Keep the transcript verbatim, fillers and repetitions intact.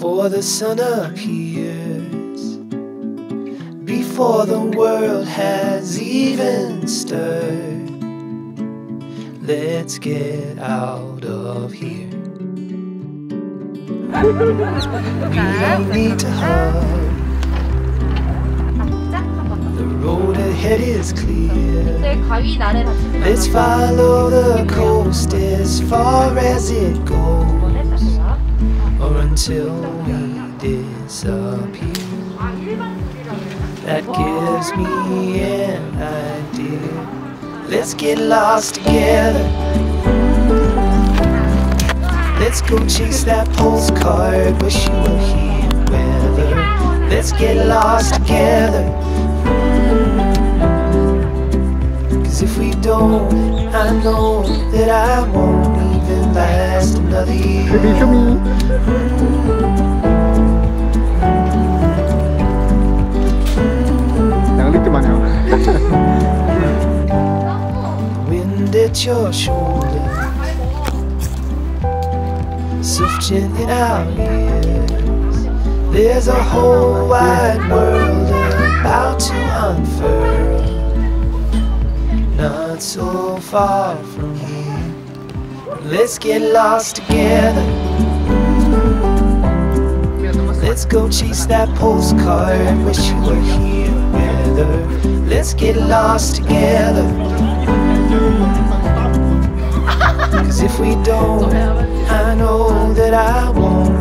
before the sun appears, before the world has even stirred. Let's get out of here. We don't need to hurry. The road ahead is clear. Let's follow the coast as far as it goes, or until we disappear. That gives me an idea. Let's get lost together. Let's go chase that postcard, wish you were here weather. Let's get lost together. Cause if we don't, I know that I won't even last another year. Baby, show me. Wind at your shoulder, suffocating in our ears. There's a whole wide world about to unfurl, not so far from here. Let's get lost together. Let's go chase that postcard, wish you were here weather. Let's get lost together. Cause if we don't, I know that I won't